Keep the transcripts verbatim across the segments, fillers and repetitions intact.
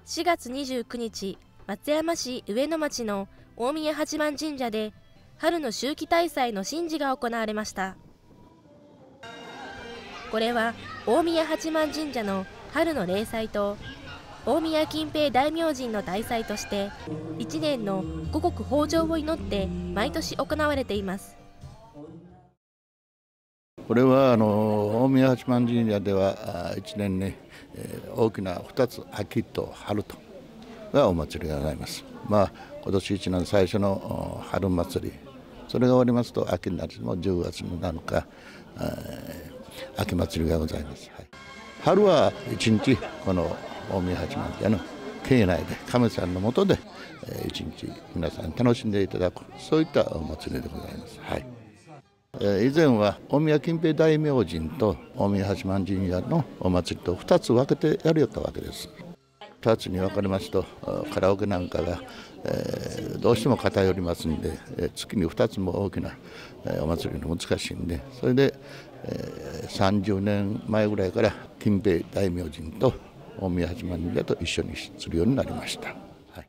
しがつにじゅうくにち、松山市上野町の大宮八幡神社で春の秋季大祭の神事が行われました。これは大宮八幡神社の春の例祭と大宮近平大明神の大祭としていちねんの五穀豊穣を祈って毎年行われています。 これはあの大宮八幡神社ではいちねんに、えー、大きなふたつ、秋と春とがお祭りがございます。まあ、今年いちねん最初の春祭り、それが終わりますと秋になるもじゅうがつのなのか、えー、秋祭りがございます。はい、春はいちにちこの大宮八幡神社の境内で神さんの下でいちにち皆さん楽しんでいただく、そういったお祭りでございます。はい、以前は大宮近平大明神と大宮八幡神社のお祭りとふたつ分けてやるよったわけです。ふたつに分かれますとカラオケなんかが、えー、どうしても偏りますんで、月にふたつも大きなお祭りの難しいんで、それで、えー、さんじゅうねんまえぐらいから近平大明神と大宮八幡神社と一緒にするようになりました。はい、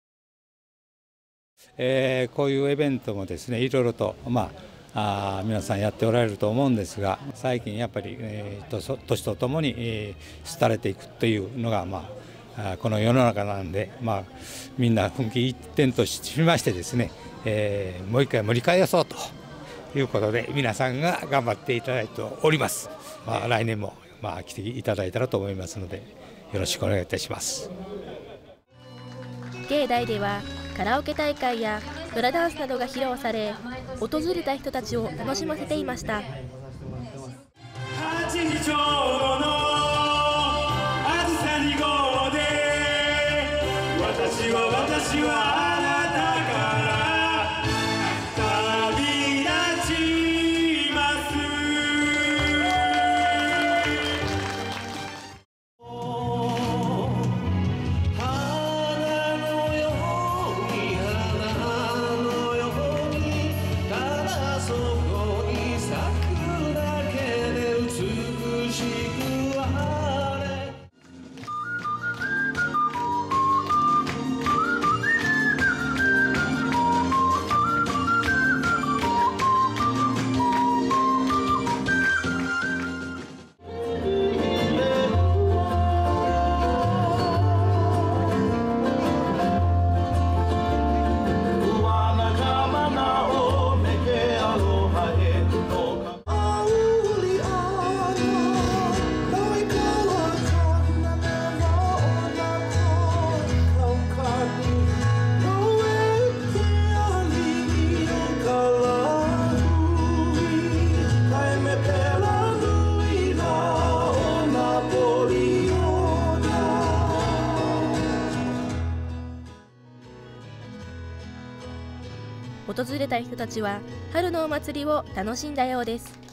えー、こういうイベントもですね、いろいろとまああ皆さんやっておられると思うんですが、最近やっぱり、えー、年とともに、えー、廃れていくというのが、まあ、この世の中なんで、まあ、みんな奮起一転としましてですね、えー、もう一回盛り返そうということで皆さんが頑張っていただいております。まあ、来年も、まあ、来ていただいたらと思いますのでよろしくお願いいたします。 境内ではカラオケ大会やフラダンスなどが披露され、訪れた人たちを楽しませていました。私は私はあなたから旅立ちます。 花のように花のようにただそこに咲くだけで美しくあれ。 訪れた人たちは春のお祭りを楽しんだようです。